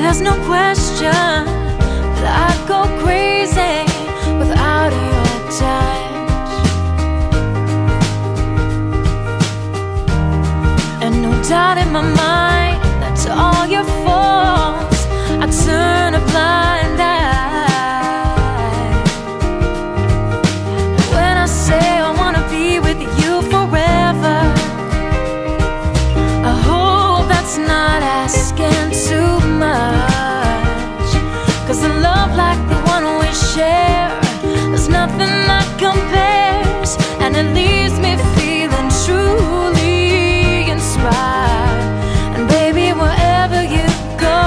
there's no question that I'd go crazy without your touch. And no doubt in my mind that to all your faults I turn a blind eye. And when I say I wanna be with you forever, I hope that's not asking too much. 'Cause a love like the one we share, there's nothing that compares, and it leaves me feeling truly inspired. And baby, wherever you go,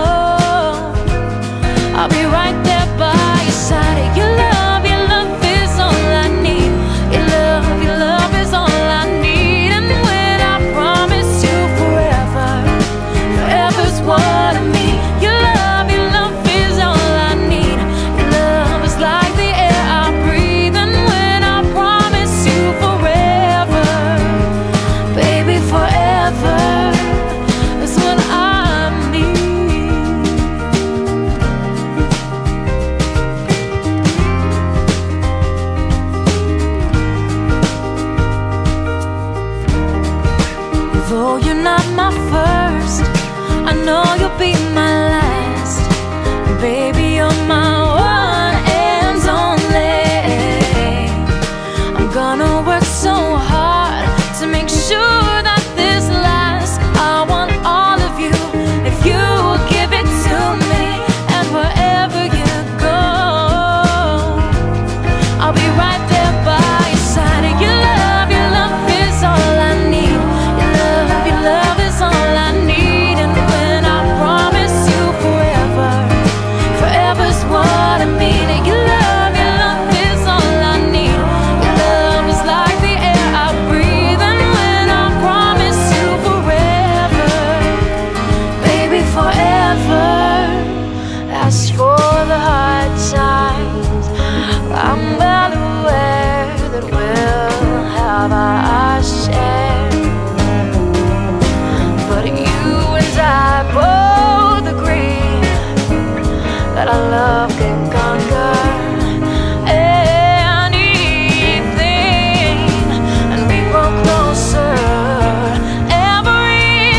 I'll be right there by your side. Your love is all I need. Your love is all I need. And when I promise you forever, forever's what I mean. Your love is all I need. Your love is like the air I breathe. And when I promise you forever, baby, forever is what I need. Though you're not my first, I know you'll be my last. Baby, you're my one and only. I'm gonna work so hard to make sure that this lasts. I want all of you if you will give it to me. And wherever you go, I'll be right there by your side. Your love is all I need. Your love is all I need. And when I promise you forever, forever's what I mean. Your love is all I need. Your love is like the air I breathe. And when I promise you forever, baby, forever, that's for the hard times. I'm well aware that we'll have our share, but you and I both agree that our love can conquer anything, and we grow closer every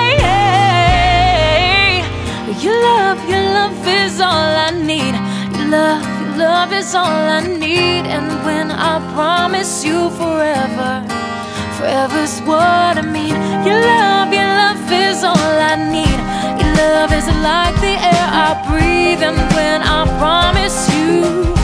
day. Your love is all I need. Your love is all I need. And when I promise you forever, forever's what I mean. Your love is all I need. Your love is like the air I breathe. And when I promise you